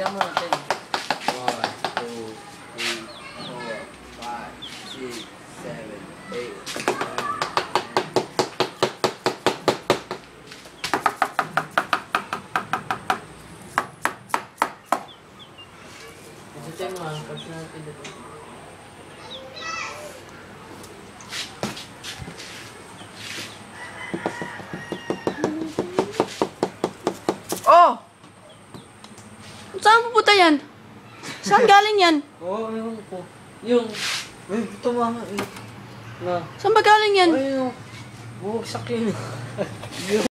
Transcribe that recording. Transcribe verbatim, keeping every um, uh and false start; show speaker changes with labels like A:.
A: Bigyan mo natin.
B: one, two, three, four, five, six, seven, eight, nine,
A: Ito mo ah, kasi natin dito.
C: Oh! Saan pupunta yan? Saan galing yan?
A: Oo, oh, yung po. Yung... Ay, ito mga eh. Na.
C: Saan ba galing yan?
A: Ay, yung... Buksak yun.